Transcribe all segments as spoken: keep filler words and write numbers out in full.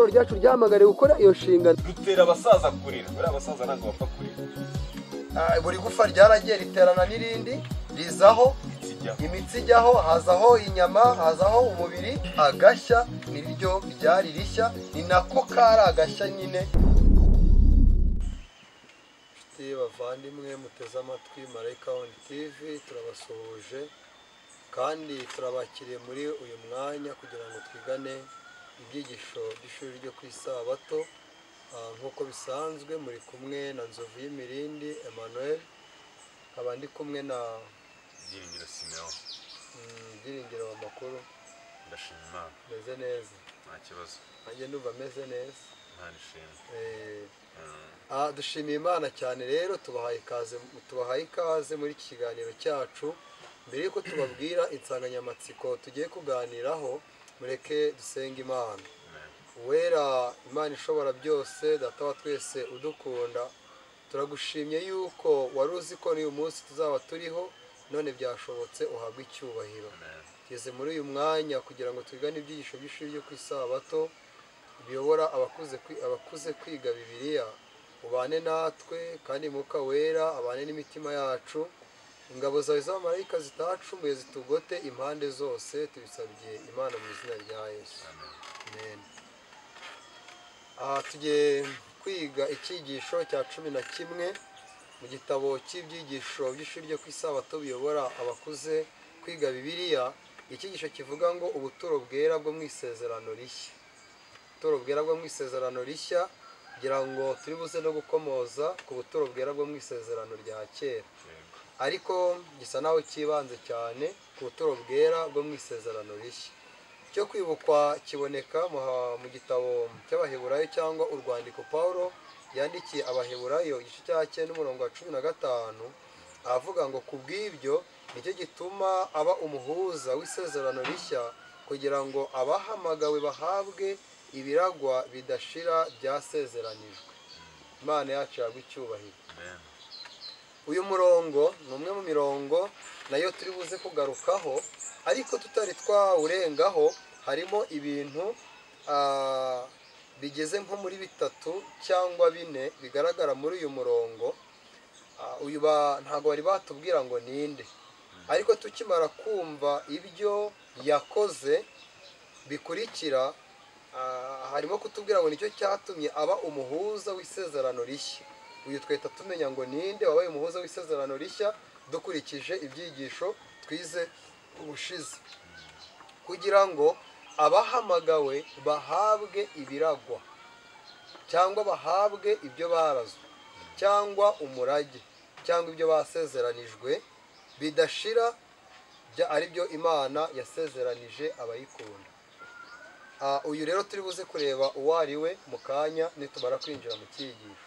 itorero ryacu ryahamagariye gukora iyo nshingano. Dutera abasaza kurira, bari abasaza ntabwo bapfa kurira. Buri gufa ryaragiye riterana n'irindi rizaho imitsi ijyaho, hazaho inyama, hazaho umubiri, agashya niryo ryari rishya, ni nako kari agashya nyine. Nshuti bavandimwe muteze amatwi Marayika One T V, turabasuhuje kandi turabakiriye muri uyu mwanya kugira ngo twigane ibyigisho by'ishuri ryo ku isabato. Nk'uko bisanzwe muri kumwe na Nzovu y'Imirindi Emmanuel, nkaba ndi kumwe na Byiringiro Simeon. Byiringiro amakuru. Ndashima Imana. Meze neza. Nta kibazo. Nanjye ndumva meze neza. Imana ishimwe. Eh. Ah, dushimiye Imana cyane rero, tubahaye ikaze tubahaye ikaze muri iki kiganiro cyacu. Mbere yuko tubabwira insanganyamatsiko tugiye kuganiraho, mureke dusenga Imana. Uwera Imana ishobora byose, data wa twese udukunda, turagushimye yuko wari uzi ko n'uyu munsi tuzaba turiho, none byashobotse uhabwe icyubahiro. Tugeze muri uyu mwanya kugira ngo twigane ibyigisho by'ishuri ryo ku isabato biyobora abakuze abakuze kwiga Bibiliya. Ubane natwe kandi Mwuka Wera abane n'imitima yacu. Ingabo zawe z'abamarayika zitacumuye zitugote impande zose, tubisabye Imana mu izina rya Yesu. Amen. Aha tugiye kwiga icyigisho cya cumi na kimwe mu gitabo cy'ibyigisho by'ishuri ryo ku isabato biyobora abakuze kwiga Bibiliya. Icyigisho kivuga ngo ubuturo bwera bwo mu isezerano rishya. Ubuturo bwera bwo mu isezerano rishya, kugira ngo turi buze no gukomoza ku buturo bwera bwo mu isezerano rya kera, ariko gisa naho kibanze cyane ku buturo bwera bwo mu isezerano rishya. Cyo kwibukwa kiboneka mu gitabo cy'Abaheburayo cyangwa urwandiko Pawulo yandikiye Abaheburayo igice cya cyenda umurongo wa cumi na gatanu, avuga ngo kubw'ibyo nicyo gituma aba umuhuza w'isezerano rishya, kugira ngo abahamagawe bahabwe ibiragwa bidashira byasezeranijwe. Imana yacu yagwa icyubahiro. Uyu murongo ni umwe mu mirongo nayo turi buze kugarukaho, ariko tutari twawurengaho. Harimo ibintu bigeze nko muri bitatu cyangwa bine bigaragara muri uyu murongo. Uyu ntabwo bari batubwira ngo ninde, ariko tukimara kumva ibyo yakoze bikurikira, harimo kutubwira ngo nicyo cyatumye aba umuhuza w'isezerano rishya. Uyu twahita tumenya ngo ninde wabaye umuhuza w'isezerano rishya dukurikije ibyigisho twize ubushize, kugira ngo abahamagawe bahabwe ibiragwa cyangwa bahabwe ibyo barazwe cyangwa umurage cyangwa ibyo basezeranijwe bidashira, ari byo Imana yasezeranije abayikunda. Uyu rero turi buze kureba uwo ari we mu kanya nitumara kwinjira mu cyigisho.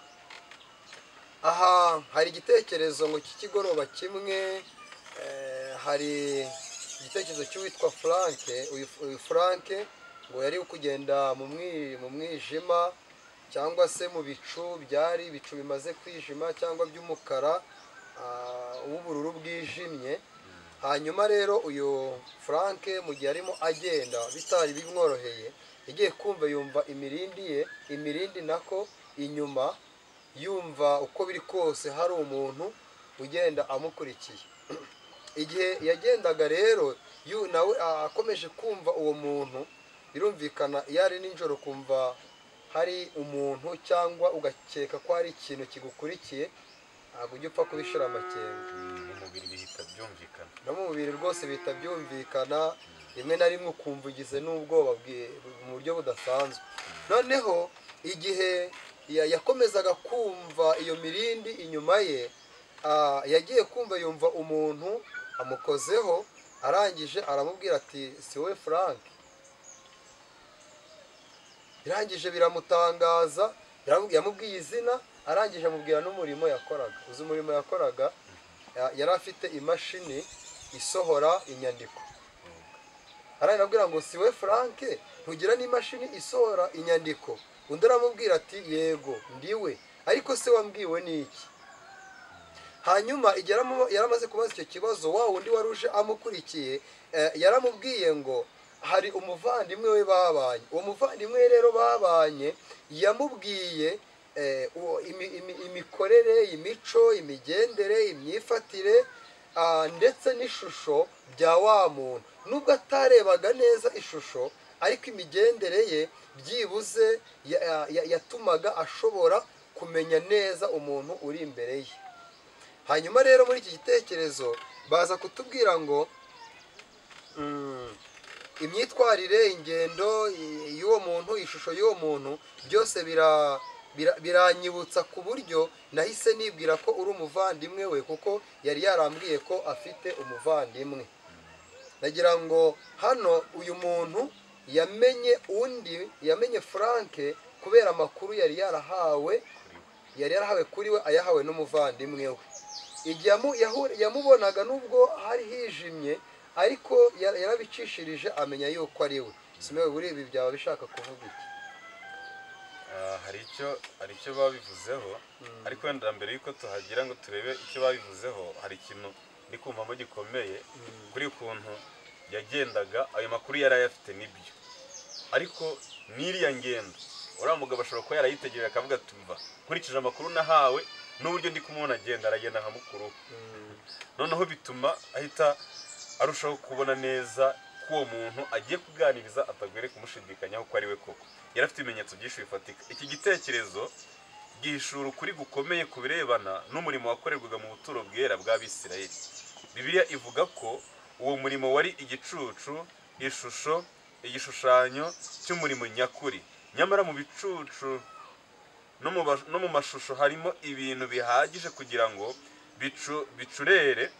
Aha hari igitekerezo ngo cy'ikigoroba kimwe, hari igitekerezo cy'uwitwa Frank. Uyu Frank ngo yari kugenda mu mwijima cyangwa se mu bicu, byari ibicu bimaze kwijima cyangwa by'umukara w'ubururu bwijimye. Hanyuma rero uyu Frank mu gihe arimo agenda bitari bimworoheye, yagiye kumva yumva imirindi ye imirindi nako inyuma, yumva uko biri kose hari umuntu ugenda amukurikiye. Igihe yagendaga rero nawe akomeje kumva uwo muntu, birumvikana iyo ari nijoro kumva hari umuntu cyangwa ugakeka ko hari ikintu kigukurikiye, ntabwo ujya upfa kubishira amakenga. Mu mubiri bihita byumvikana, no mu mubiri rwose bihita byumvikana, rimwe na rimwe ukumva ugize n'ubwoba mu buryo budasanzwe. Noneho igihe yakomezaga kumva iyo mirindi inyuma ye, yagiye kumva yumva umuntu amukozeho, arangije aramubwira ati si wowe Frank? Birangije biramutangaza, yamubwiye izina, arangije amubwira n'umurimo yakoraga. Uzi umurimo yakoraga? Yari afite imashini isohora inyandiko. Arabwira ngo si we Frank, ntugira n'imashini isohora inyandiko? Undi aramubwira ati yego ndiwe, ariko se wambwiwe n'iki? Hanyuma yaramaze kubaza icyo kibazo, wa wundi wari uje amukurikiye yaramubwiye ngo hari umuvandimwe we babanye. Uwo muvandimwe rero bamujyanye yamubwiye imikorere, imico, imigendere, imyifatire ndetse n'ishusho bya wa muntu. Nubwo atarebaga neza ishusho, ariko imigendere ye byibuze yatumaga ashobora kumenya neza umuntu uri imbere ye. Hanyuma rero muri iki gitekerezo baza kutubwira ngo imyitwarire, ingendo y'uwo muntu, ishusho y'uwo muntu byose biranyibutsa ku buryo nahise nibwira ko uri umuvandimwe we, kuko yari yarambwiye ko afite umuvandimwe. Nagira ngo hano uyu muntu yamenye undi, yamenye Frank kubera amakuru yari yarahawe yari yarahawe kuri we, ayahawe n'umuvandimwe we. Igihe yamubonaga nubwo hari hijimye, ariko yarabicishirije amenya yuko ari we. Simewe, buri ibi byaba bishaka kuvuga iki? hari icyo hari icyo babivuzeho, ariko wenda mbere yuko tuhagira ngo turebe icyo babivuzeho, hari ikintu ndi kumvamo gikomeye kuri ukuntu yagendaga. Ayo makuru yari ayafite nibyo, ariko n'iriya ngendo uriya mugabo ashobora kuba yarayitegereye akavuga ati mva, nkurikije amakuru nahawe n'uburyo ndi kumubona agenda, aragenda nka mukuru. Noneho bituma ahita arushaho kubona neza ko uwo muntu agiye kuganiriza atagwere kumushidikanyaho ko ari we koko. Yari afite ibimenyetso byinshi bifatika. Iki gitekerezo gihishura ukuri gukomeye ku birebana n'umurimo wakorerwaga mu buturo bwera bw'Abisirayeli. Bibiliya ivuga ko uwo murimo wari igicucu, ishusho, igishushanyo cy'umurimo nyakuri. Nyamara mu bicucu no mu mashusho harimo ibintu bihagije kugira ngo bicurere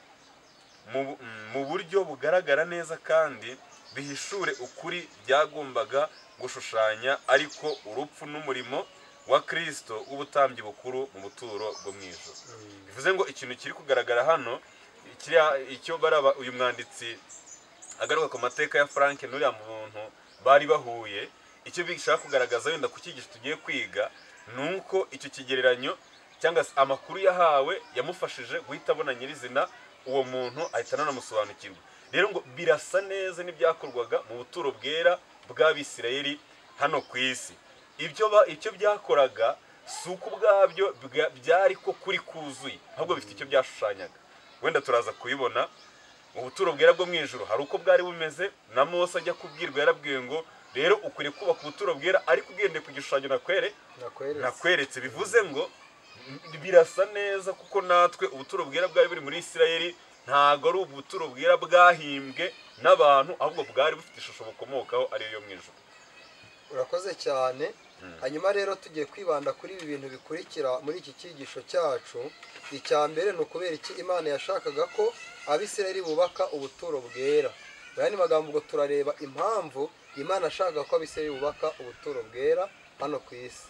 mu buryo bugaragara neza kandi bihishure ukuri byagombaga gushushanya, ariko urupfu n'umurimo wa Kristo w'ubutambyi bukuru mu buturo bwo mu ijuru. Bivuze ngo ikintu kiri kugaragara hano, icyo baraba uyu mwanditsi agaruka ku mateka ya Frank n'uriya muntu bari bahuye, icyo bishaka kugaragaza wenda ku cyigisho tugiye kwiga, nuko icyo kigereranyo cyangwa se amakuru yahawe yamufashije guhita abona nyirizina uwo muntu, ahita ananamusobanukirwa. Rero ngo birasa neza n'ibyakorwaga mu buturo bwera bw'Abisirayeli hano ku isi. Ibyo icyo byakoraga si uko ubwabyo byari ko kuri kuzuye, ahubwo bifite icyo byashushanyaga. Wenda turaza kubibona mu buturo bwera bwo mu ijuru hari uko bwari bumeze. Na Mose ajya kubwirwa yarabwiwe ngo rero ukwiriye kubaka ubuturo bwera ariko ugendeye ku gishushanyo nakwere nakweretse. Bivuze ngo birasa neza kuko natwe ubuturo bwera bwari buri muri Isirayeli ntago ari ubuturo bwera bwahimbwe n'abantu, ahubwo bwari bufite ishusho bukomokaho ariyo yo mu ijuru. Urakoze cyane. Hanyuma rero tugiye kwibanda kuri ibi bintu bikurikira muri iki cyigisho cyacu. Icya mbere ni ukubera iki Imana yashakaga ko Abisirayeli bubaka ubuturo bwera. Bene magambo ngo turareba impamvu Imana ashaka ko Abisirayeli bubaka ubuturo bwera hano ku isi.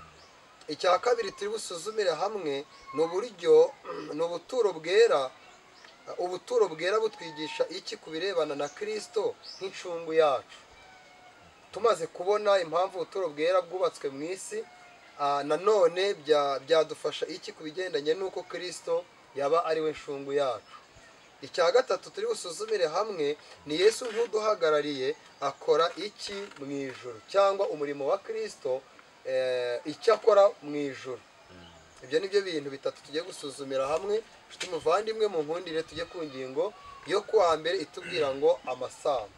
Icya kabiri turi busuzumire hamwe ni uburyo ni ubuturo bwera. Ubuturo bwera butwigisha iki ku birebana na Kristo nk'incungu yacu. Tumaze kubona impamvu ubuturo bwera bwubatswe mu isi, nanone byadufasha iki ku bigendanye n'uko Kristo yaba ari we ncungu yacu. Icya gatatu turi busuzumire hamwe ni Yesu nk'uduhagarariye akora iki mu ijuru, cyangwa umurimo wa Kristo icyo akora mu ijuru. Ibyo ni byo bintu bitatu tugiye gusuzumira hamwe. Nshuti muvandimwe, mu nkundire tujye ku ngingo yo kuwa mbere itubwira ngo amasano.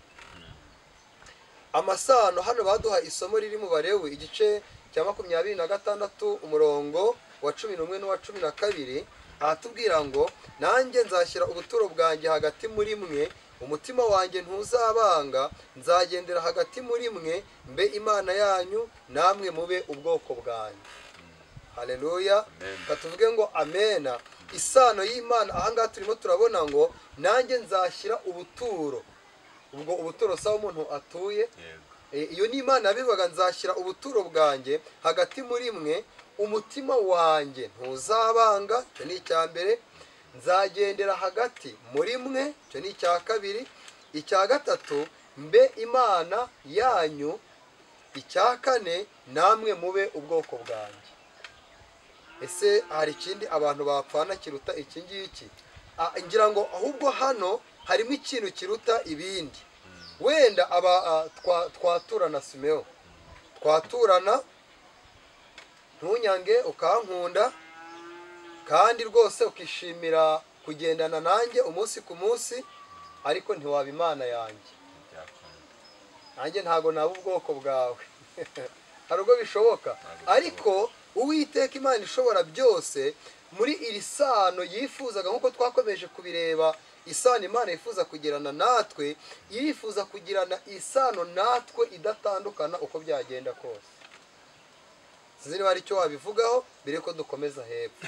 Amasano hano baduha isomo riri mu Balewi igice cya makumyabiri na gatandatu umurongo wa cumi n'umwe n'uwa cumi na kabiri. Ahatubwira ngo nanjye nzashyira ubuturo bwanjye hagati muri mwe, umutima wanjye ntuzabanga, nzagendera hagati muri mwe, mbe Imana yanyu namwe mube ubwoko bwanjye. Haleluya. Katuvuge ngo amena. Isano y'Imana ahangaha turimo turabona ngo nanjye nzashyira ubuturo. Ubwo ubuturo sawa umuntu atuye. Iyo ni Imana yabivuga, nzashyira ubuturo bwanjye hagati muri mwe, umutima wanjye ntuzabanga. Icyo ni icya mbere. Nzagendera hagati muri mwe. Icyo ni icya kabiri. Icya gatatu, mbe Imana yanyu. Icya kane, namwe mube ubwoko bwanjye. Ese hari ikindi abantu bapfana kiruta iki ngiki? Ngira ngo ahubwo hano harimo ikintu kiruta ibindi. Wenda aba twatura na Simeo twaturana ntunyange ukankunda kandi rwose ukishimira kugendana nanjye umunsi ku munsi, ariko ntiwaba imana yanjye, nanjye ntabwo naba ubwoko bwawe. hari ubwo bishoboka, ariko Uwiteka Imana ishobora byose muri iri sano yifuzaga, nk'uko twakomeje kubireba, isano Imana yifuza kugirana natwe, irifuza kugirana isano natwe idatandukana uko byagenda kose. Sinzi niba hari icyo wabivugaho mbere yuko dukomeza hepfo.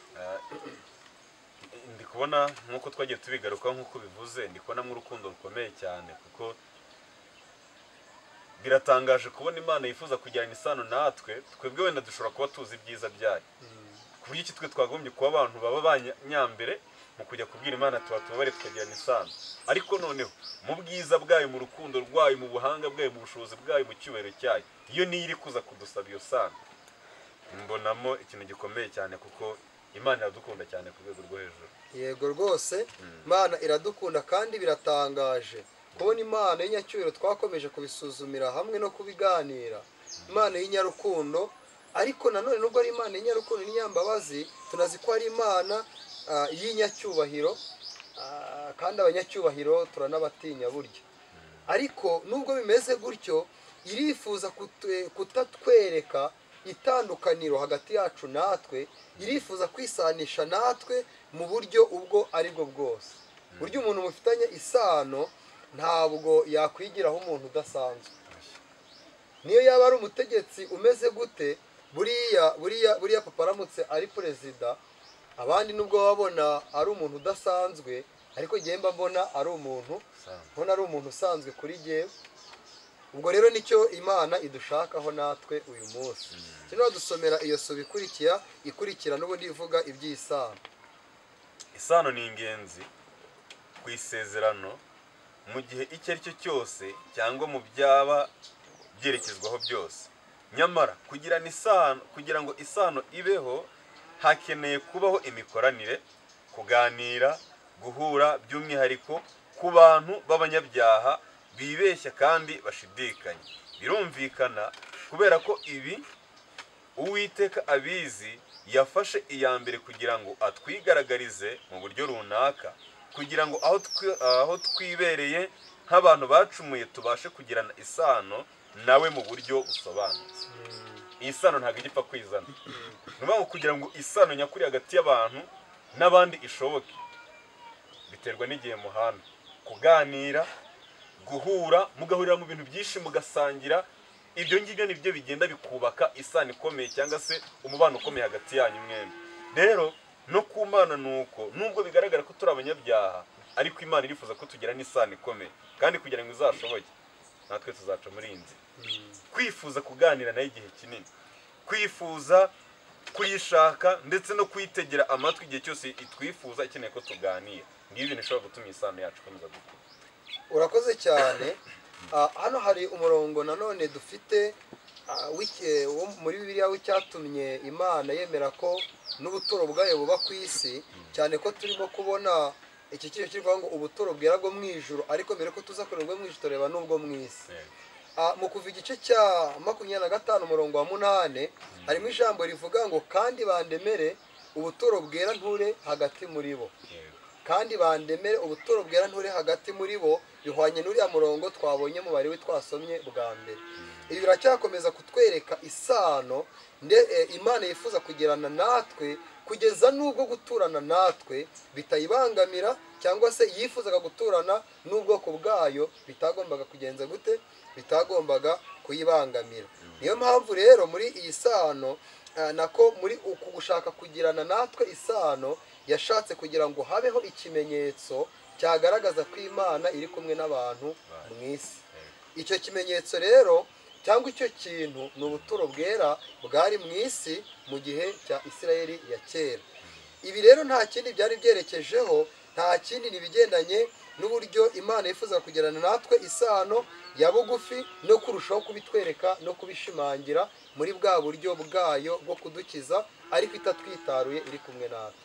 Ndi kubona nk'uko twagiye tubigaruka, nk'uko bivuze, ndi kubonamo urukundo rukomeye cyane, kuko biratangaje kubona Imana yifuza kugirana isano natwe. Twebwe wenda dushobora kuba tuzi ibyiza byayo, ku buryo iki twe twagombye kuba abantu baba banyambere mu kujya kubwira Imana tuba tubare tukagirana isano, ariko noneho mu bwiza bwayo, mu rukundo rwayo, mu buhanga bwayo, mu bushobozi bwayo, mu cyubahiro cyayo, iyo niyo iri kuza kudusaba iyo sano, mbonamo ikintu gikomeye cyane, kuko Imana iradukunda cyane ku rwego rwo hejuru. Yego rwose, Imana iradukunda kandi biratangaje kubona Imana y'inyacyubahiro. Twakomeje kubisuzumira hamwe no kubiganira, Imana y'inyarukundo, ariko nanone nubwo ari Imana y'inyarukundo n'inyambabazi, tunazi ko ari Imana y'inyacyubahiro, kandi abanyacyubahiro turanabatinya burya. Ariko nubwo bimeze gutyo, irifuza kutatwereka itandukaniro hagati yacu natwe, irifuza kwisanisha natwe mu buryo ubwo ari bwo bwose. Buryo umuntu mufitanye isano ntabwo yakwigiraho umuntu udasanzwe, niyo yaba ari umutegetsi umeze gute. Buriya buriya buriya papa aramutse ari perezida, abandi nubwo babona ari umuntu udasanzwe, ariko njyewe mba mbona ari umuntu mbona ari umuntu usanzwe kuri njyewe. Ubwo rero nicyo Imana idushakaho natwe uyu munsi. Kino dusomera iyo sobe ikurikira ikurikira n'ubundi ivuga iby'isano. Isano ni ingenzi ku isezerano mu gihe icyo ari cyo cyose, cyangwa mu byaba byerekezwaho byose. Nyamara kugirana isano, kugira ngo isano ibeho, hakeneye kubaho imikoranire, kuganira, guhura by'umwihariko ku bantu b'abanyabyaha bibeshya kandi bashidikanya. Birumvikana kubera ko ibi Uwiteka abizi, yafashe iya mbere kugira ngo atwigaragarize mu buryo runaka, kugira ngo aho aho twibereye nk'abantu bacumuye tubashe kugirana isano nawe mu buryo busobanutse. Iyi sano ntabwo igipfa kwizana, ni kugira ngo isano nyakuri hagati y'abantu n'abandi ishoboke, biterwa n'igihe muhana, kuganira, guhura, mugahurira mu bintu byinshi, mugasangira. Ibyo ngibyo nibyo bigenda bikubaka isano ikomeye, cyangwa se umubano ukomeye hagati yanyu mwembi. Rero no ku Mana nuko, nubwo bigaragara ko turi abanyabyaha, ariko Imana irifuza ko tugira n'isano ikomeye, kandi kugira ngo izashoboke natwe tuzaca muri iyi nzira. Kwifuza kuganira nayo igihe kinini, kwifuza kuyishaka ndetse no kuyitegera amatwi igihe cyose itwifuza ikeneye ko tuganira, ngibi bintu bishobora gutuma isano yacu ikomeza gukura. Urakoze cyane. Hano hari umurongo nanone dufite muri Bibiliya w'icyatumye Imana yemera ko n'ubuturo bwayo buba ku isi, cyane ko turimo kubona iki kintu kivuga ngo ubuturo bwera bwo mu ijuru, ariko mbere ko tuza kureba mu ijuru tureba n'ubwo mu isi. Mu kuva igice cya makumyabiri na gatanu umurongo wa munani harimo ijambo rivuga ngo kandi bandemere ubuturo bwera nture hagati muri bo, kandi bandemere ubuturo bwera nture hagati muri bo, bihwanye n'uriya murongo twabonye mu bari twasomye bwa mbere. Ibi biracyakomeza kutwereka isano Imana yifuza kugirana natwe, kugeza n'ubwo guturana natwe bitayibangamira, cyangwa se yifuzaga guturana n'ubwoko bwayo bitagombaga kugenza gute, bitagombaga kuyibangamira. Niyo mpamvu rero muri iyi sano nako muri uku gushaka kugirana natwe isano, yashatse kugira ngo habeho ikimenyetso cyagaragaza ko Imana iri kumwe n'abantu mu isi. Icyo kimenyetso rero cyangwa icyo kintu ni ubuturo bwera bwari mu isi mu gihe cya Isirayeli ya kera. Ibi rero nta kindi byari byerekejeho, nta kindi nibigendanye n'uburyo Imana yifuza kugirana natwe isano ya bugufi, no kurushaho kubitwereka no kubishimangira muri bwa buryo bwayo bwo kudukiza, ariko itatwitaruye iri kumwe natwe.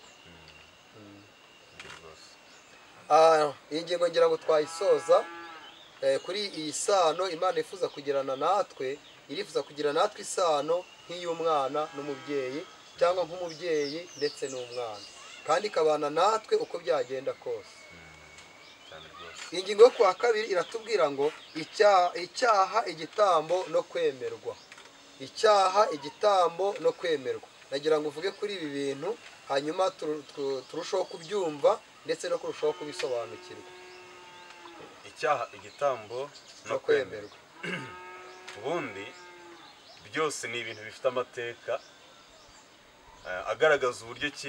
Iyi ngingo ngira ngo twayisoza kuri iyi sano Imana yifuza kugirana natwe. irifuza kugira natwe isano nk'iy'umwana n'umubyeyi cyangwa nk'umubyeyi ndetse n'umwana, kandi ikabana natwe uko byagenda kose. Ingingo yo kuwa kabiri iratubwira ngo icyaha, icyaha igitambo no kwemerwa. Icyaha igitambo no kwemerwa, nagira ngo uvuge kuri ibi bintu hanyuma turushaho kubyumva ndetse no kurushaho kubisobanukirwa. Icyaha igitambo no kwemerwa, ubundi byose ni ibintu bifite amateka agaragaza uburyo ki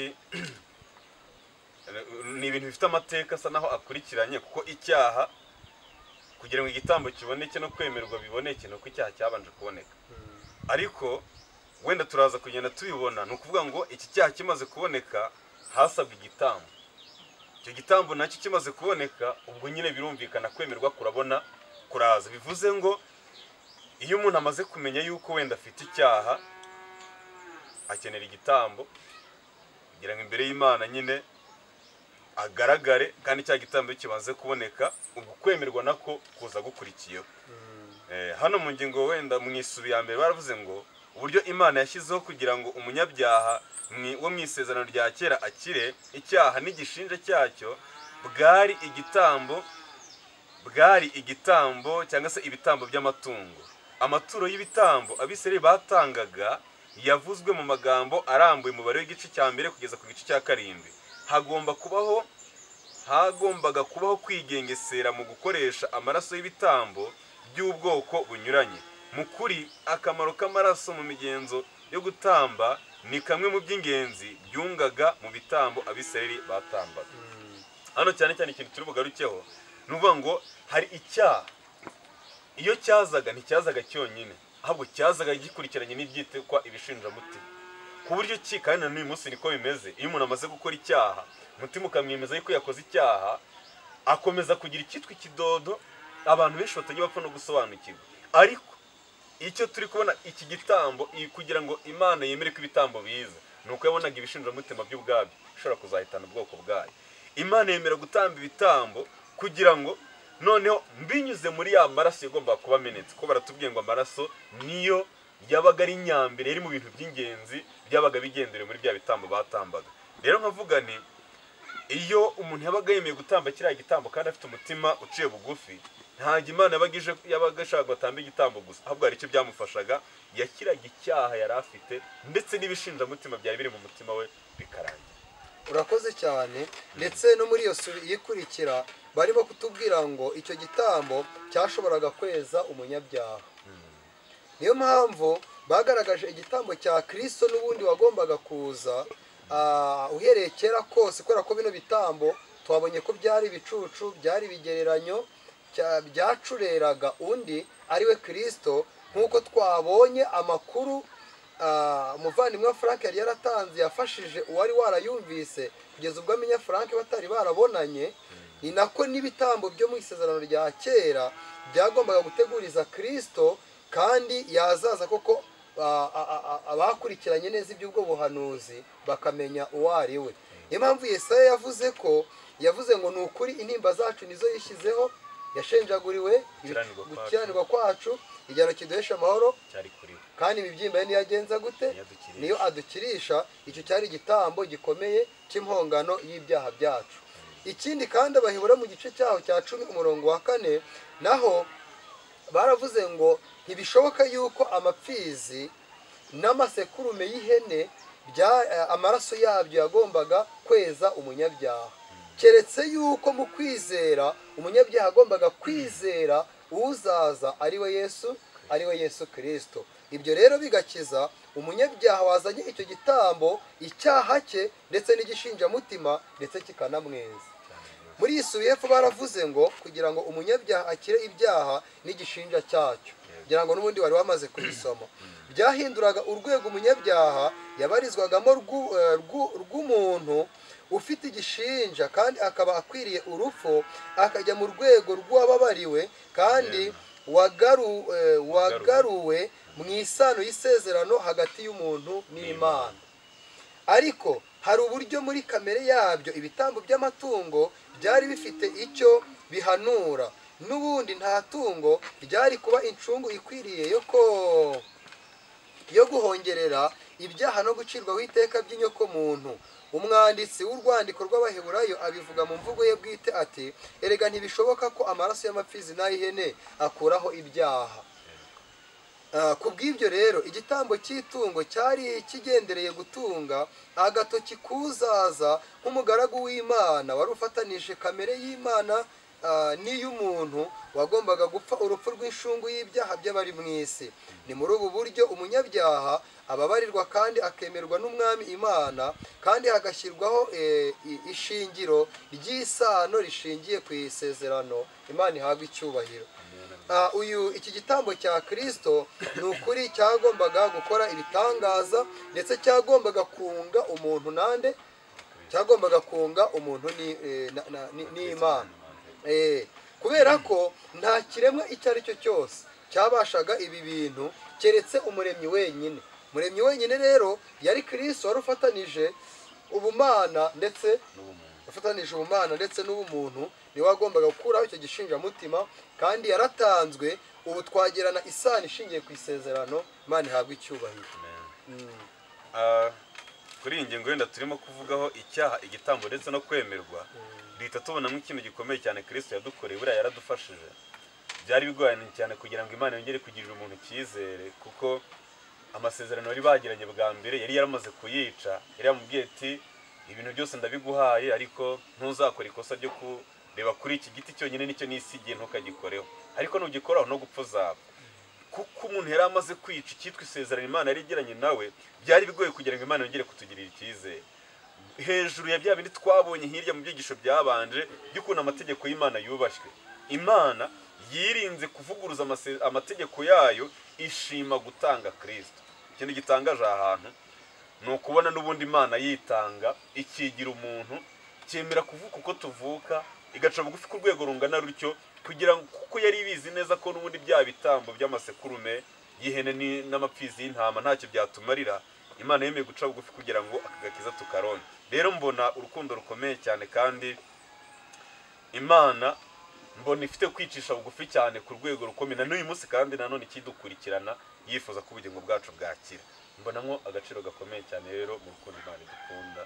ni ibintu bifite amateka asa naho akurikiranye, kuko icyaha kugira ngo igitambo kiboneke no kwemerwa biboneke nuko icyaha cyabanje kuboneka. Ariko wenda turaza kugenda tubibona, ni ukuvuga ngo iki cyaha kimaze kuboneka hasabwa igitambo. Icyo gitambo nacyo kimaze kuboneka, ubwo nyine birumvikana kwemerwa kurabona kuraza. Bivuze ngo iyo umuntu amaze kumenya yuko wenda afite icyaha akenera igitambo kugira ngo imbere y'Imana nyine agaragare, kandi cya gitambo kimaze kuboneka ubwo kwemerwa nako kuza gukurikiyeho. Hano mu ngingo wenda mu isubi ya mbere baravuze ngo uburyo Imana yashyizeho kugira ngo umunyabyaha wo mu isezerano rya kera akire icyaha n'igishinja cyacyo bwari igitambo bwari igitambo cyangwa se ibitambo by'amatungo. Amaturo y'ibitambo Abisirayeli batangaga yavuzwe mu magambo arambuye umubare w'igice cya mbere kugeza ku gice cya karindwi. Hagomba kubaho hagombaga kubaho kwigengesera mu gukoresha amaraso y'ibitambo by'ubwoko bunyuranye. Mu kuri akamaro k'amaraso mu migenzo yo gutamba ni kamwe mu by'ingenzi byungaga mu bitambo Abisirayeli batambaga. Hano cyane cyane ikintu turi bugarukeho ni ukuvuga ngo hari icyaha, iyo cyazaga nticyazaga cyonyine, ahubwo cyazaga gikurikiranye n'ibyitekwa ibishinjamutima. Ku buryo ki kandi na n'uyu munsi niko bimeze, iyo umuntu amaze gukora icyaha umutima ukamwemeza yuko yakoze icyaha, akomeza kugira icyitwa ikidodo abantu benshi batajya bapfa no gusobanukirwa. Ariko icyo turi kubona iki gitambo kugira ngo Imana yemere ko ibitambo biza, ni uko yabonaga ibishinjamutima by'ubwabyo bishobora kuzahitana ubwoko bwayo. Imana yemera gutamba ibitambo kugira ngo noneho mbinyuze muri ya maraso yagombaga kuba amenetse, ko baratubwiye ngo amaraso niyo yabaga ari nyambere, yari mu bintu by'ingenzi byabaga bigendere muri bya bitambo batambaga. Rero nkavuga ni iyo umuntu yabaga yemeye gutamba kiriya gitambo kandi afite umutima uciye bugufi, ntabwo Imana yabaga ashaka gutamba igitambo gusa, ahubwo hari icyo byamufashaga, yakiraga icyaha yari afite ndetse n'ibishinjamutima byari biri mu mutima we bikarangira. Urakoze cyane. Ndetse no muri iyo sura ikurikira barimo kutubwira ngo icyo gitambo cyashoboraga kweza umunyabyaha. Niyo mpamvu bagaragaje igitambo cya Kristo n'ubundi wagombaga kuza uhereye kera kose, kubera ko bino bitambo twabonye ko byari ibicucu, byari ibigereranyo byacureraga undi ari we Kristo, nk'uko twabonye amakuru umuvandimwe Frank yari yaratanze yafashije uwari warayumvise kugeza ubwo amenya Frank batari barabonanye. Ni nako n'ibitambo byo mu isezerano rya kera byagombaga guteguriza Kristo, kandi yazaza koko abakurikiranye neza iby'ubwo buhanuzi bakamenya uwo ari we. Niyo mpamvu Yesaya yavuze ko yavuze ngo ni ukuri intimba zacu nizo yishyizeho, yashenjaguriwe gukiranirwa kwacu, igihano kiduhesha amahoro kandi imibyimba ye niyo agenza gute, niyo adukirisha. Icyo cyari igitambo gikomeye cy'impongano y'ibyaha byacu. Ikindi kandi Abahebura mu gice cyaho cya cumi umurongo wa kane naho baravuze ngo ntibishoboka yuko amapfizi n'amasekurume y'ihene amaraso yabyo yagombaga kweza umunyabyaha, keretse yuko mu kwizera umunyabyaha agombaga kwizera uzaza ari we Yesu ari we Yesu Kristo. Ibyo rero bigakiza umunyabyaha wazanye icyo gitambo icyaha cye ndetse n'igishinjamutima ndetse kikanamweza. Muri Yesu yepfo baravuze ngo kugira ngo umunyabyaha akire ibyaha n'igishinja cyacyo, kugira ngo n'ubundi wari wamaze kubisoma, byahinduraga urwego umunyabyaha yabarizwagamo rw'umuntu ufite igishinja kandi akaba akwiriye urupfu, akajya mu rwego rw'uwababariwe kandi wagaruwe mu isano y'isezerano hagati y'umuntu n'Imana. Ariko hari uburyo muri kamere yabyo ibitambo by'amatungo byari bifite icyo bihanura. n'ubundi nta tungo ryari kuba incungu ikwiriye yo ko yo guhongerera ibyaha no gucirwaho iteka by'inyokomuntu. Umwanditsi w'urwandiko rw'Abaheburayo abivuga mu mvugo ye bwite ati, erega ntibishoboka ko amaraso y'amapfizi n'ay'ihene akuraho ibyaha. Ku bw'ibyo rero igitambo cy'itungo cyari kigendereye gutunga agatoki kuzaza nk'umugaragu w'Imana wari ufatanije kamere y'Imana n'iy'umuntu wagombaga gupfa urupfu rw'inshungu y'ibyaha by'abari mu isi. Ni muri ubu buryo umunyabyaha ababarirwa kandi akemerwa n'Umwami Imana, kandi hagashyirwaho ishingiro ry'isano rishingiye ku isezerano. Imana ihabwa icyubahiro. Uyu iki gitambo cya Kristo ni ukuri cyagombaga gukora ibitangaza, ndetse cyagombaga kunga umuntu nande cyagombaga kunga umuntu n'Imana, kubera ko nta kiremwa icyo ari cyo cyose cyabashaga ibi bintu keretse umuremyi wenyine. Umuremyi wenyine rero yari Kristo, wari ufatanije ubumana ndetse ufatanije ubumana ndetse n'ubumuntu, niwe wagombaga gukuraho icyo gishinjamutima, kandi yaratanzwe. Ubu twagirana isano ishingiye ku isezerano. Imana ihabwa icyubahiro. Kuri iyi ngingo wenda turimo kuvugaho icyaha, igitambo ndetse no kwemerwa, duhita tubonamo ikintu gikomeye cyane Kristo yadukoreye. Buriya yaradufashije. Byari bigoranye cyane kugira ngo Imana yongere kugirira umuntu icyizere, kuko amasezerano bari bagiranye bwa mbere yari yaramaze kuyica. Yari yamubwiye ati, ibintu byose ndabiguhaye, ariko ntuzakora ikosa ryo kureba kuri iki giti cyonyine nicyo nisigiye, ntukagikoreho, ariko nugikoraho no gupfa uzapfa. Kuko umuntu yari amaze kwica icyitwa isezerano Imana yari igiranye nawe, byari bigoye kugira ngo Imana yongere kutugirira icyizere. Hejuru ya bya bindi twabonye hirya mu byigisho byabanje by'ukuntu amategeko y'Imana yubashywe, Imana yirinze kuvuguruza amategeko yayo, ishima gutanga Kristo. Ikintu gitangaje ahantu ni ukubona n'ubundi Imana yitanga ikigira umuntu, cyemera kuvuka uko tuvuka, igaca bugufi ku rwego rungana rutyo, kugira ngo kuko yari ibizi neza ko n'ubundi bya bitambo by'amasekurume y'ihene n'amapfizi y'intama ntacyo byatumarira, Imana yemeye guca bugufi kugira ngo akagakiza tukaronke. Rero mbona urukundo rukomeye cyane, kandi Imana mbona ifite kwicisha bugufi cyane ku rwego rukomeye, na n'uyu munsi kandi nanone ikidukurikirana yifuza ko ubugingo bwacu bwakira. Mbonamo agaciro gakomeye cyane rero mu rukundo Imana idukunda.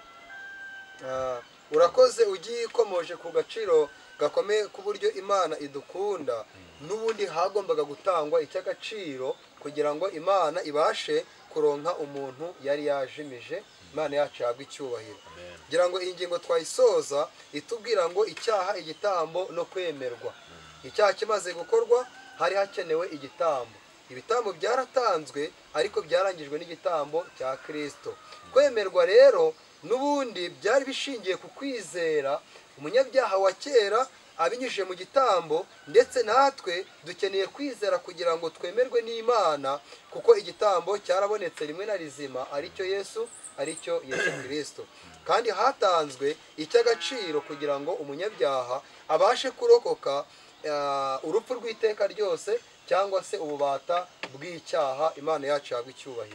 Urakoze ugiye ikomoje ku gaciro gakomeye ku buryo Imana idukunda. N'ubundi hagombaga gutangwa icy'agaciro kugira ngo Imana ibashe kuronka umuntu yari yajimije. Imana yacu yabwa icyubahiro. Ngira ngo iyi ngingo twayisoza itubwira ngo icyaha, igitambo no kwemerwa. Icyaha kimaze gukorwa hari hakenewe igitambo. Ibitambo byaratanzwe, ariko byarangijwe n'igitambo cya Kristo. Kwemerwa rero n'ubundi byari bishingiye ku kwizera. Umunyabyaha wa kera abinyujije mu gitambo, ndetse natwe dukeneye kwizera kugira ngo twemerwe n'Imana, kuko igitambo cyarabonetse rimwe na rizima, aricyo Yesu aricyo Yesu Kristo. Kandi hatanzwe icy'agaciro kugira ngo umunyabyaha abashe kurokoka urupfu rw'iteka ryose, cyangwa se ububata bw'icyaha. Imana yacu yabwa icyubahiro.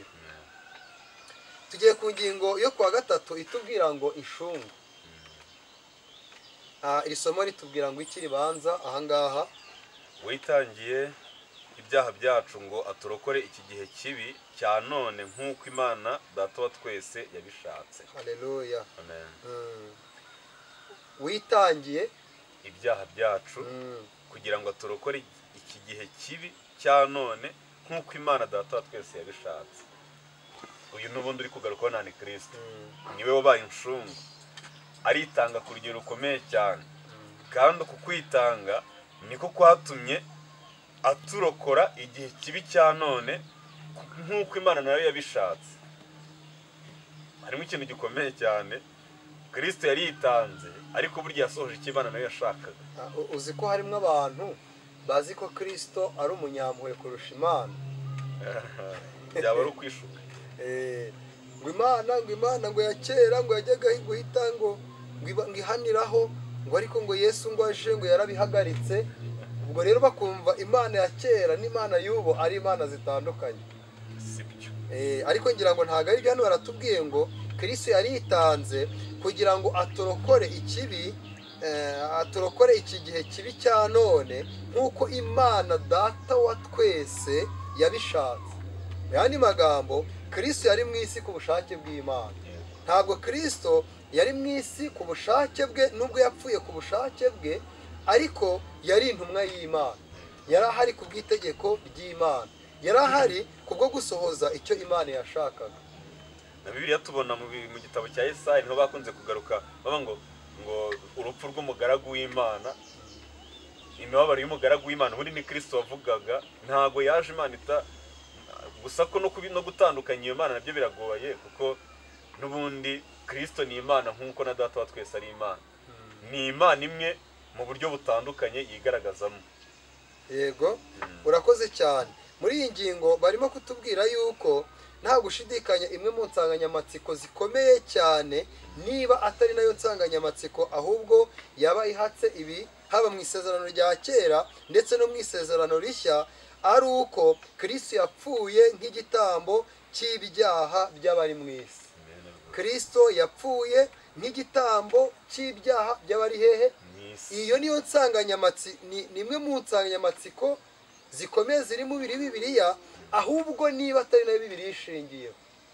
Tugiye ku ngingo yo kuwa gatatu itubwira ngo inshungu. Iri somo ritubwira ngo iki ribanza ahangaha? Witangiye ibyaha byacu ngo aturokore iki gihe kibi cya none, nk'uko Imana Data wa twese yabishatse. Haleluya. Amen. Witangiye ibyaha byacu kugira ngo aturokore iki gihe kibi cya none, nk'uko Imana Data wa twese yabishatse. Uyu n'ubundi uri kugarukaho nani Kristo. Niwe wabaye inshungu, aritanga ku rugero rukomeye cyane, kandi uku kwitanga niko kwatumye aturokora igihe kibi cya none, nk'uko Imana nayo yabishatse. Harimo ikintu gikomeye cyane. Kristo yari yitanze, ariko burya yasohoje icyo Imana nayo yashakaga. Uzi ko harimo abantu bazi ko Kristo ari umunyampuhwe kurusha Imana. Byaba ari ukwishuka. ngo Imana ngo Imana ngo ya kera ngo yajyaga guhita ngo ngihaniraho, ngo ariko ngo Yesu ngo aje ngo yarabihagaritse. Ubwo rero bakumva Imana ya kera n'Imana y'ubu ari Imana zitandukanye. Sibyo. Eh ariko ngira ngo ntago ari byo, hano baratubwiye ngo Kristo yari yitanze kugira ngo atorokore ikibi turokore iki gihe kibi cya none nk'uko imana data wa twese yabishatse. mu yandi magambo, kirisito yari mu isi ku bushake bw'imana. ntabwo kirisito yari mu isi ku bushake bwe nubwo yapfuye ku bushake bwe, ariko yari intumwa y'imana, yari ahari ku bw'itegeko ry'imana, yari ahari kubwo gusohoza icyo imana yashakaga. na bibiliya tubona mu gitabo cya Yesaya niho bakunze kugaruka baba ngo ngo urupfu rw'umugaragu w'imana, imibabaro y'umugaragu w'imana, ubundi ni kirisito wavugaga. ntabwo yaje imana ita gusa ko no gutandukanya iyo mana nabyo biragoye, kuko n'ubundi kirisito ni imana nk'uko na data wa twese ari imana. ni imana imwe mu buryo butandukanye yigaragazamo. yego, urakoze cyane. muri iyi ngingo barimo kutubwira yuko nta gushidikanya imwe mu nsanganyamatsiko zikomeye cyane, niba atari nayo nsanganyamatsiko ahubwo yaba ihatse ibi, haba mu isezerano rya kera ndetse no mu isezerano rishya, ari uko kirisito yapfuye nk'igitambo cy'ibyaha by'abari mu isi. kirisito yapfuye nk'igitambo cy'ibyaha by'abari hehe? iyo niyo nsanganyamatsiko, ni imwe mu nsanganyamatsiko zikomeye ziri mu biri bibiliya, ahubwo niba atari nayo bibiliya ishingiyeho.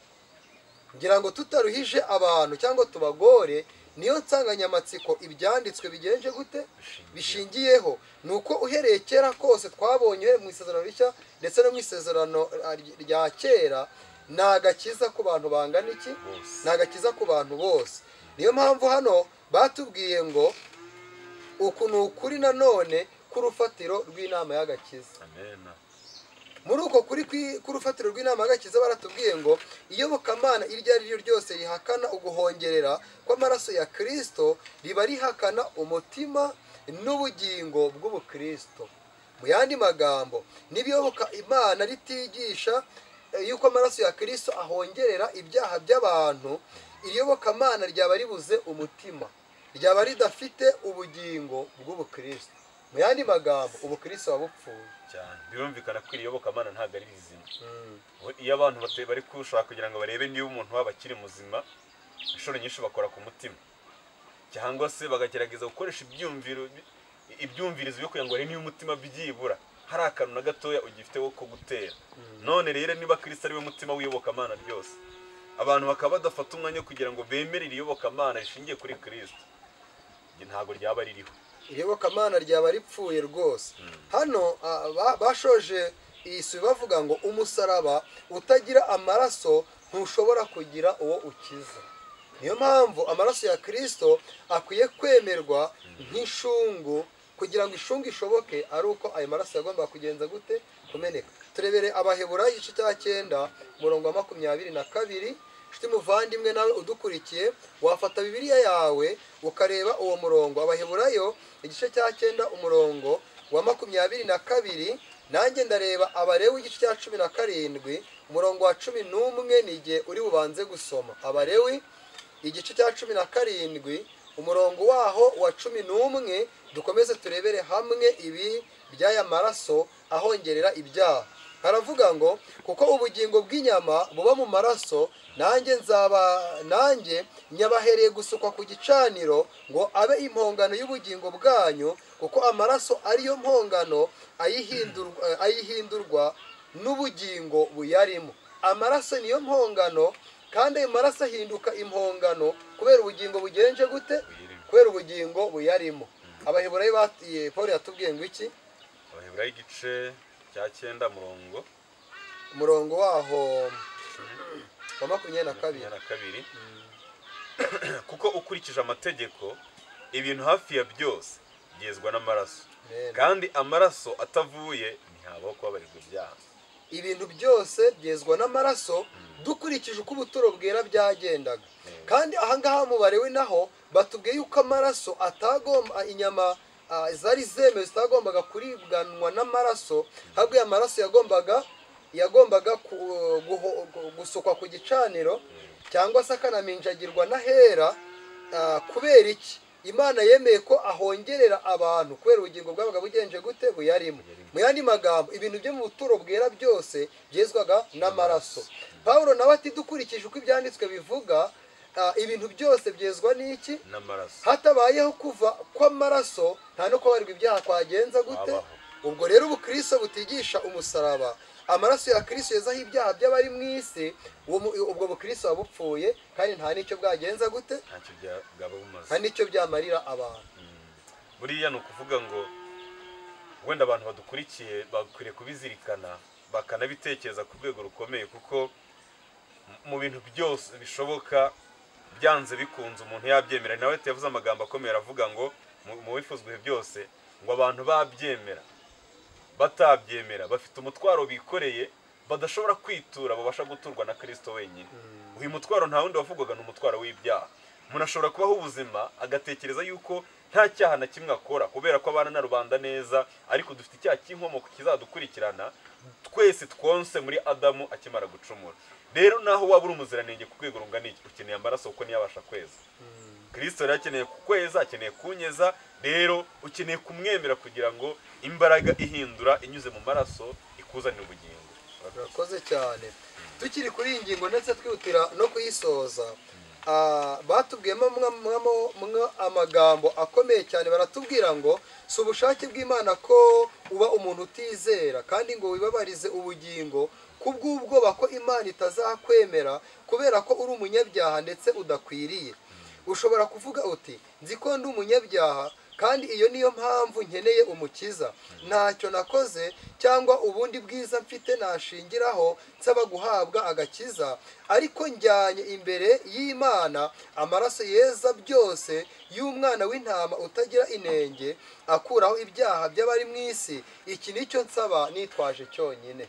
ngira ngo tutaruhije abantu cyangwa tubagore, niyo nsanganyamatsiko ibyanditswe bigenje gute bishingiyeho. ni uko uhereye kera kose twabonye mu isezerano rishya ndetse no mu isezerano rya kera, ni agakiza ku bantu bangana iki? ni agakiza ku bantu bose. niyo mpamvu hano batubwiye ngo uku ni ukuri nanone k'urufatiro rw'inama y'agakiza. muri uko kuri k'urufatiro rw'inama y'agakiza baratubwiye ngo iyobokamana iryo ari ryo ryose rihakana uguhongerera kw'amaraso ya kirisito riba rihakana umutima n'ubugingo bw'ubukristo. mu yandi magambo, n'ibiyoboka imana ritigisha yuko amaraso ya kirisito ahongerera ibyaha by'abantu, iriyobokamana ryaba ribuze umutima, ryaba ridafite ubugingo bw'ubukristo. mu yandi magambo, ubukristo buba bupfuye cyane. birumvikana ko iriyobokamana ntabwo ari rizima. iyo abantu bari kushaka kugira ngo barebe niba umuntu waba akiri muzima, inshuro nyinshi bakora ku mutima, cyangwa se bagagerageza gukoresha ibyumviro ibyumvirizo byo kugira ngo barebe niba umutima byibura hari akantu na gatoya ugifite ko gutera. none rero niba kirisito ari we mutima w'iyobokamana ryose, abantu bakaba badafata umwanya kugira ngo bemere iriyobokamana rishingiye kuri kirisito, ntabwo ryaba ririho. iriyobokamana ryaba ripfuye rwose. hano bashoje iyi si bavuga ngo umusaraba utagira amaraso ntushobora kugira uwo ukiza. niyo mpamvu amaraso ya kirisito akwiye kwemerwa nk'ishungu, kugira ngo ishungu ishoboke ari uko ayo maraso yagomba kugenza gute kumeneka. turebere Abaheburayo igice cya cyenda umurongo wa makumyabiri na kabiri. nshuti muvandimwe nawe udukurikiye, wafata bibiliya yawe ukareba uwo murongo. Abaheburayo igice cya cyenda umurongo wa makumyabiri na kabiri. nanjye ndareba Abalewi igice cya cumi na karindwi umurongo wa cumi n'umwe, n'igihe uri bubanze gusoma. Abalewi igice cya cumi na karindwi umurongo waho wa cumi n'umwe, dukomeze turebere hamwe ibi by'aya maraso ahongerera ibyaha. haravuga ngo kuko ubugingo bw'inyama buba mu maraso, nanjye nzaba nanjye nyabahereye gusukwa ku gicaniro ngo abe impongano y'ubugingo bwanyu, kuko amaraso ariyo mpongano ayihindurwa ayihindurwa n'ubugingo buyarimo. amaraso niyo mpongano, kandi ayo maraso ahinduka impongano kubera ubugingo bugenje gute? kubera ubugingo buyarimo. Abaheburayo batiye Paul yatubwiye ngo iki? Abaheburayo igice cya cyenda murongo umurongo waho wa makumyabiri na kabiri. kuko ukurikije amategeko ibintu hafi ya byose byezwa n'amaraso, kandi amaraso atavuye ntihabaho kubabarirwa ibyaha. ibintu byose byezwa n'amaraso dukurikije uko ubuturo bwera byagendaga. kandi ahangaha mu Balewi naho batubwiye yuko amaraso atagomba, inyama zari zemewe zitagombaga kuribwanwa n'amaraso, ahubwo aya maraso yagombaga yagombaga gusukwa ku gicaniro cyangwa se akanaminjagirwa n'ahera. kubera iki? Imana yemeye ko ahongerera abantu kubera ubugingo bwabaga bugenje gute? buyarimo. mu yandi magambo, ibintu byo mu buturo bwera byose byezwaga n'amaraso. Pawulo nawe ati dukurikije uko ibyanditswe bivuga, ah, ibintu byose byezwa n'iki n'amaraso hatabayeho kuva kw'amaraso nta no kubarirwa ibyaha kwagenza gute Wabaho. ubwo rero ubukristo butigisha umusaraba amaraso ya kristo yezaho ibyaha by'abari mu isi uwo mu- ubwo bukristo wabupfuye kandi nta n'icyo bwagenza gute ntacyo bya- bwaba bumaze nta n'icyo byamarira abantu buriya ni ukuvuga ngo wenda abantu badukurikiye bakwiriye kubizirikana bakanabitekereza ku rwego rukomeye kuko mu bintu byose bishoboka byanze bikunze umuntu yabyemera nawe yavuze amagambo akomeye aravuga ngo mu- mu bifuzwa ibihe byose ngo abantu babyemera batabyemera bafite umutwaro bikoreye badashobora kwitura babasha guturwa na Kristo wenyine uyu mutwaro nta wundi wavugwaga ni umutwaro w'ibyaha umuntu ashobora kubaho ubuzima agatekereza yuko nta cyaha na kimwe akora kubera ko abana na rubanda neza ariko dufite icyaha cy'inkomoko kizadukurikirana twese twonse muri Adamu akimara gucumura rero naho waba uri umuziranenge ku rwego rungana iki ukeneye amaraso kuko niyo abasha kweza Kristo rero akeneye kukweza akeneye kunyeza rero ukeneye kumwemera kugira ngo imbaraga ihindura inyuze mu maraso ikuzanira ubugingo urakoze cyane tukiri kuri iyi ngingo ndetse twihutira no kuyisoza ah, batubwiyemo mwa- mwa- mwa- amagambo akomeye cyane baratubwira ngo si ubushake bw'Imana ko uba umuntu utizera kandi ngo wibabarize ubugingo kubw'ubwoba ko Imana itazakwemera kubera ko uri umunyabyaha ndetse udakwiriye ushobora kuvuga uti nzi ko ndi umunyabyaha kandi iyo niyo mpamvu nkeneye umukiza ntacyo nakoze cyangwa ubundi bwiza mfite nashingiraho nsaba guhabwa agakiza ariko njyanye imbere y'Imana amaraso yeza byose y'umwana w'intama utagira inenge akuraho ibyaha by'abari mu isi iki nicyo nsaba nitwaje cyonyine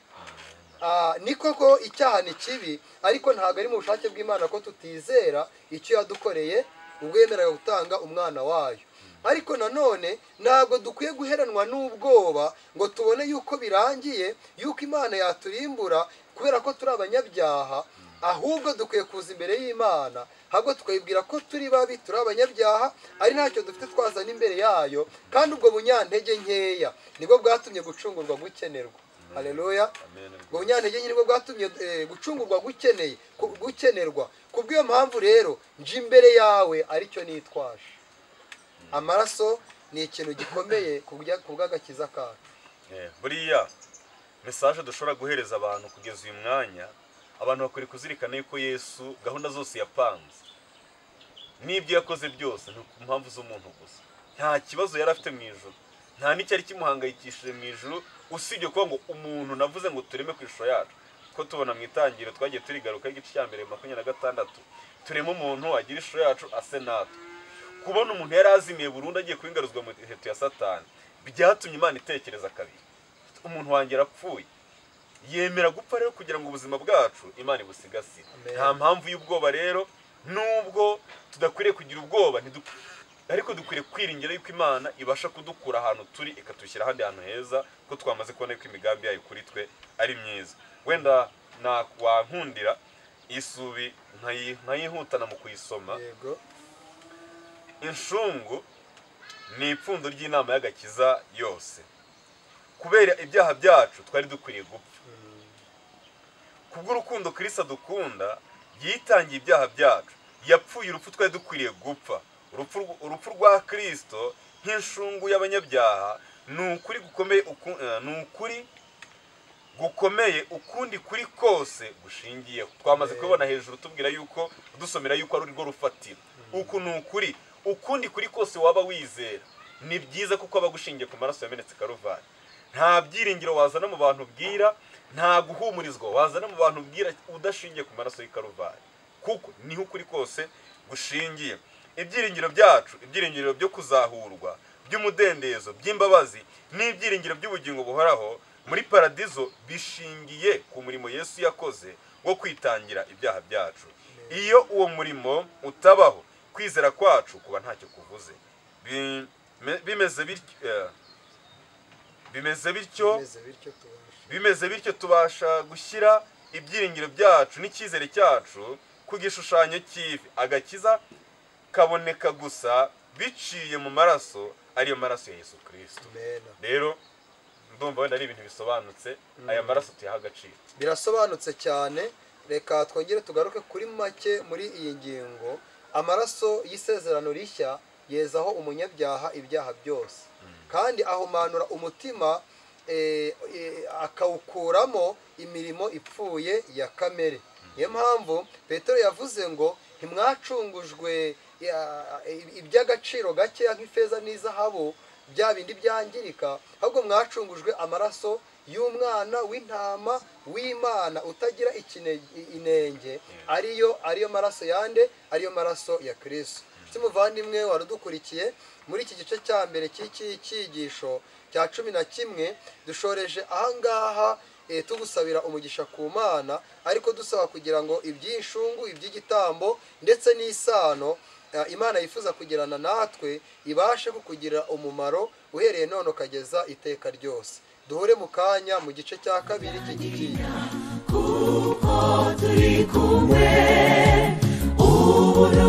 Ah, ni koko icyaha ni kibi ariko ntabwo ari mu bushake bw'Imana ko tutizera icyo yadukoreye ubwo yemeraga gutanga umwana wayo ariko nanone ntabwo dukwiye guheranwa n'ubwoba ngo tubone yuko birangiye yuko Imana yaturimbura kubera ko turi abanyabyaha ahubwo dukwiye kuza imbere y'Imana ahubwo tukayibwira ko turi babi turi abanyabyaha ari ntacyo dufite twazana imbere yayo kandi ubwo bunyantege nkeya nibwo bwatumye gucungurwa gukenerwa haleluya ubwo bunyantege nke nibwo bwatumye eh, gucungurwa gukeneye ku- gukenerwa kubw'iyo mpamvu rero nje imbere yawe aricyo nitwaje amaraso ni ikintu gikomeye kubya- kubw'agakiza kacu Eh, buriya mesaje dushobora guhereza abantu kugeza uyu mwanya abantu bakwiriye kuzirikana yuko Yesu gahunda zose yapanze n'ibyo yakoze byose ni ku mpamvu z'umuntu gusa nta kibazo yari afite mu ijuru nta n'icyari kimuhangayikishije mu ijuru usibye kuba ngo umuntu navuze ngo tureme ku ishusho yacu ko tubona mu itangiro twagiye turigaruka igice cya mbere makumyabiri na gatandatu turema umuntu agira ishusho yacu ase natwe kubona umuntu yari azimiye burundu agiye kubigaruzwa mu heto ya Satani byatumye Imana itekereza kabiri umuntu wanjye arapfuye yemera gupfa rero kugira ngo ubuzima bwacu Imana ibusigasire Amen. nta mpamvu y'ubwoba rero nubwo tudakwiriye kugira ubwoba ntidu- ariko dukwiriye kwiringira yuko Imana ibasha kudukura ahantu turi ikatushyira ahandi hantu heza ko twamaze kubona ko imigambi yayo kuri twe ari myiza wenda na wankundira isubi nkayi- nkayihutana mu kuyisoma yego inshungu ni ipfundo ry'inama y'agakiza yose kubera ibyaha byacu twari dukwiriye gupfa kubw'urukundo Kristo dukunda yitangiye ibyaha byacu yapfuye urupfu twari dukwiriye gupfa urupfu rw- urupfu rwa Kristo nk'inshungu y'abanyabyaha ni ukuri gukomeye uku- eh, ni ukuri gukomeye ukundi kuri kose gushingiyeho twamaze kubibona hejuru tubwira yuko dusomera yuko ari rwo rufatiro uku ni ukuri ukundi kuri kose waba wizera ni byiza kuko aba gushingiye ku maraso yamenetse Karuvari nta byiringiro wazana mu bantu bwira nta guhumurizwa wazana mu bantu bwira udashingiye ku maraso y'Ikaruvari kuko niho ukuri kose gushingiye ibyiringiro byacu ibyiringiro byo kuzahurwa by'umudendezo by'imbabazi n'ibyiringiro by'ubugingo buhoraho muri paradizo bishingiye ku murimo Yesu yakoze wo kwitangira ibyaha byacu iyo uwo murimo utabaho kwizera kwacu kuba ntacyo kuvuze Bi- me- bimeze bityo eh, bimeze bityo bimeze bityo tubasha bimeze bityo tubasha gushyira ibyiringiro byacu n'icyizere cyacu ku gishushanyo cy'ivi agakiza kaboneka gusa biciye mu maraso ariyo maraso ya Yesu Kristo Amen. rero ndumva wenda ari ibintu bisobanutse aya maraso tuyaha agaciro birasobanutse cyane reka twongere tugaruke kuri make muri iyi ngingo. Amaraso y'isezerano rishya yezaho umunyabyaha ibyaha byose, kandi ahumanura umutima akawukuramo imirimo ipfuye ya kamere. Niyo mpamvu Petero yavuze ngo ntimwacungujwe iby'agaciro gakeya nk'ifeza n'izahabu, bya bindi byangirika, ahubwo mwacungujwe amaraso y'umwana w'intama w'Imana utagira inenge, ariyo ariyo maraso yande, ariyo maraso ya Kristo. Muvandimwe warudukurikiye muri iki gice cya mbere cy'iki cyigisho cya cumi na kimwe, dushoreje ahangaha tugusabira umugisha ku Mana, ariko dusaba kugira ngo iby'inshungu, iby'igitambo ndetse n'isano Imana yifuza kugirana natwe ibashe kukugira umumaro uhereye none ukageza iteka ryose. Duhure mu kanya mu gice cya kabiri cy'iki kuko turi kumwe ubu